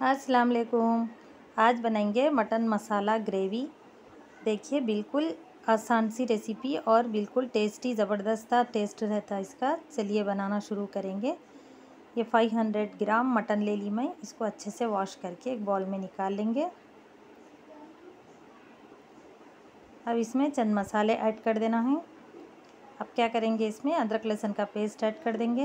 अस्सलाम वालेकुम। आज बनाएंगे मटन मसाला ग्रेवी। देखिए बिल्कुल आसान सी रेसिपी और बिल्कुल टेस्टी ज़बरदस्त टेस्ट रहता है इसका। चलिए बनाना शुरू करेंगे। ये 500 ग्राम मटन ले ली मैं। इसको अच्छे से वॉश करके एक बॉल में निकाल लेंगे। अब इसमें चंद मसाले ऐड कर देना है। अब क्या करेंगे, इसमें अदरक लहसुन का पेस्ट ऐड कर देंगे।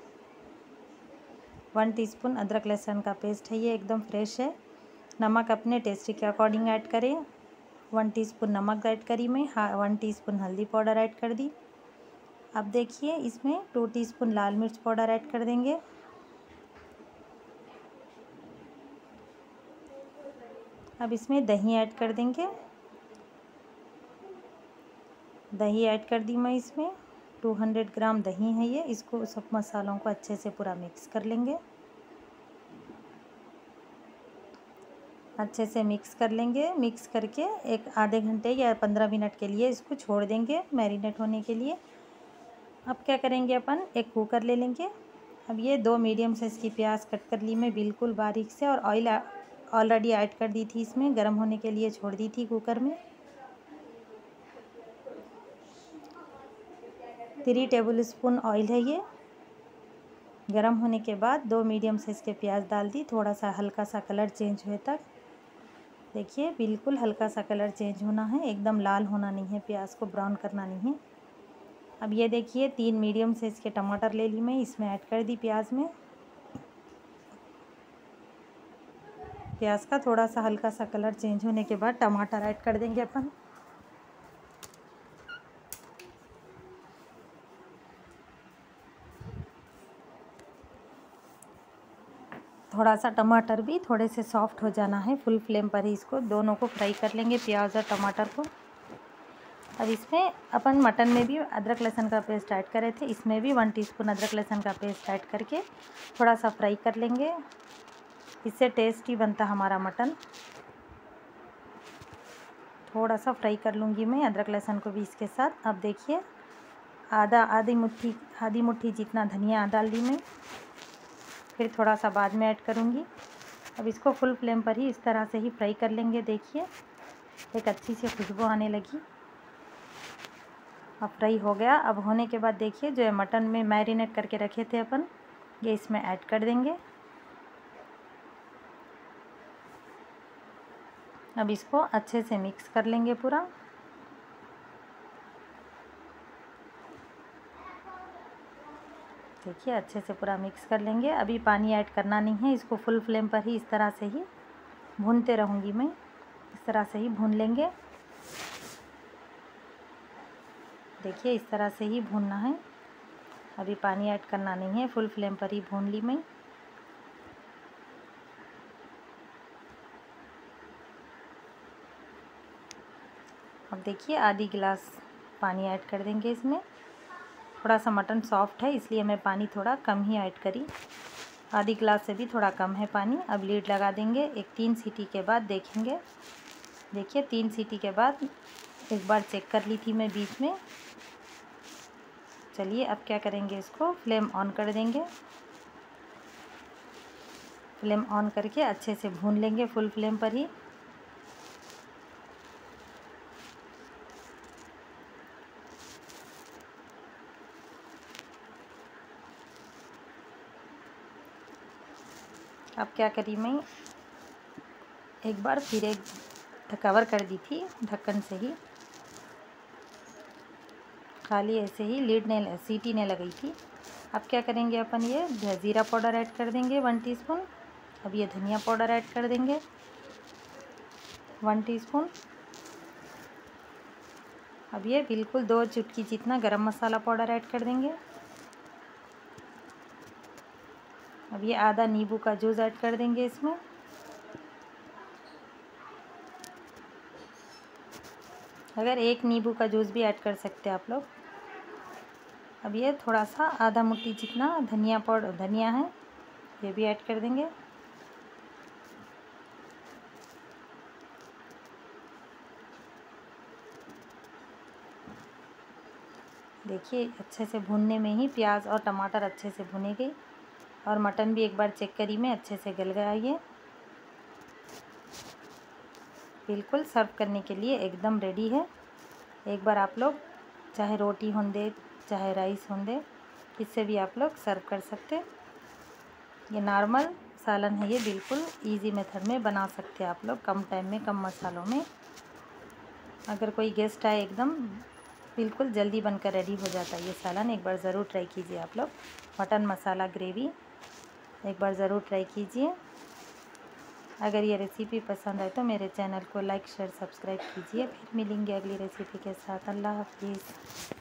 1 टीस्पून अदरक लहसुन का पेस्ट है, ये एकदम फ्रेश है। नमक अपने टेस्ट के अकॉर्डिंग ऐड करें। 1 टीस्पून नमक ऐड करी मैं। 1 टीस्पून हल्दी पाउडर ऐड कर दी। अब देखिए इसमें 2 टीस्पून लाल मिर्च पाउडर ऐड कर देंगे। अब इसमें दही ऐड कर देंगे। दही ऐड कर दी मैं इसमें। 200 ग्राम दही है ये। इसको सब मसालों को अच्छे से पूरा मिक्स कर लेंगे। अच्छे से मिक्स कर लेंगे। मिक्स करके एक आधे घंटे या 15 मिनट के लिए इसको छोड़ देंगे मैरिनेट होने के लिए। अब क्या करेंगे, अपन एक कुकर ले लेंगे। अब ये 2 मीडियम साइज़ की प्याज कट कर ली मैं बिल्कुल बारीक से, और ऑयल ऑलरेडी ऐड कर दी थी इसमें, गर्म होने के लिए छोड़ दी थी कुकर में। 3 टेबल स्पून ऑयल है ये। गर्म होने के बाद 2 मीडियम साइज़ के प्याज डाल दी। थोड़ा सा हल्का सा कलर चेंज हुए तक। देखिए बिल्कुल हल्का सा कलर चेंज होना है, एकदम लाल होना नहीं है, प्याज को ब्राउन करना नहीं है। अब ये देखिए 3 मीडियम साइज़ के टमाटर ले ली मैं, इसमें ऐड कर दी प्याज में। प्याज का थोड़ा सा हल्का सा कलर चेंज होने के बाद टमाटर ऐड कर देंगे अपन। थोड़ा सा टमाटर भी थोड़े से सॉफ्ट हो जाना है। फुल फ्लेम पर ही इसको दोनों को फ्राई कर लेंगे, प्याज और टमाटर को। अब इसमें अपन मटन में भी अदरक लहसुन का पेस्ट ऐड करे थे, इसमें भी 1 टीस्पून अदरक लहसुन का पेस्ट ऐड करके थोड़ा सा फ्राई कर लेंगे। इससे टेस्टी बनता हमारा मटन। थोड़ा सा फ्राई कर लूँगी मैं अदरक लहसुन को भी इसके साथ। अब देखिए आधी मुट्ठी जितना धनिया डाल दी मैं, फिर थोड़ा सा बाद में ऐड करूँगी। अब इसको फुल फ्लेम पर ही इस तरह से ही फ्राई कर लेंगे। देखिए एक अच्छी सी खुशबू आने लगी। अब फ्राई हो गया। अब होने के बाद देखिए जो है मटन में मैरिनेट करके रखे थे अपन, ये इसमें ऐड कर देंगे। अब इसको अच्छे से मिक्स कर लेंगे पूरा। देखिए अच्छे से पूरा मिक्स कर लेंगे। अभी पानी ऐड करना नहीं है, इसको फुल फ्लेम पर ही इस तरह से ही भूनते रहूँगी मैं। इस तरह से ही भून लेंगे। देखिए इस तरह से ही भूनना है, अभी पानी ऐड करना नहीं है, फुल फ्लेम पर ही भून ली मैं। अब देखिए आधी गिलास पानी ऐड कर देंगे इसमें। थोड़ा सा मटन सॉफ्ट है इसलिए मैं पानी थोड़ा कम ही ऐड करी, आधी गिलास से भी थोड़ा कम है पानी। अब लीड लगा देंगे। एक 3 सीटी के बाद देखेंगे। देखिए 3 सीटी के बाद एक बार चेक कर ली थी मैं बीच में। चलिए अब क्या करेंगे, इसको फ्लेम ऑन कर देंगे। फ्लेम ऑन करके अच्छे से भून लेंगे फुल फ्लेम पर ही। अब क्या करी मैं, एक बार फिर एक कवर कर दी थी ढक्कन से ही, खाली ऐसे ही सीटी ने लगाई थी। अब क्या करेंगे अपन, ये ज़ीरा पाउडर ऐड कर देंगे 1 टीस्पून। अब ये धनिया पाउडर ऐड कर देंगे 1 टीस्पून। अब ये बिल्कुल 2 चुटकी जितना गरम मसाला पाउडर ऐड कर देंगे। अब ये आधा नींबू का जूस ऐड कर देंगे इसमें। अगर 1 नींबू का जूस भी ऐड कर सकते हैं आप लोग। अब ये थोड़ा सा आधा मुट्ठी जितना धनिया है, ये भी ऐड कर देंगे। देखिए अच्छे से भूनने में ही प्याज और टमाटर अच्छे से भुने गए, और मटन भी एक बार चेक करी मैं अच्छे से गल गया ये। बिल्कुल सर्व करने के लिए एकदम रेडी है। एक बार आप लोग चाहे रोटी होंदे चाहे राइस होंदे, इससे भी आप लोग सर्व कर सकते। ये नॉर्मल सालन है, ये बिल्कुल इजी मेथड में बना सकते हैं आप लोग, कम टाइम में कम मसालों में। अगर कोई गेस्ट आए एकदम बिल्कुल जल्दी बनकर रेडी हो जाता है ये सालन। एक बार ज़रूर ट्राई कीजिए आप लोग। मटन मसाला ग्रेवी एक बार ज़रूर ट्राई कीजिए। अगर ये रेसिपी पसंद आए तो मेरे चैनल को लाइक शेयर सब्सक्राइब कीजिए। फिर मिलेंगे अगली रेसिपी के साथ। अल्लाह हाफिज़।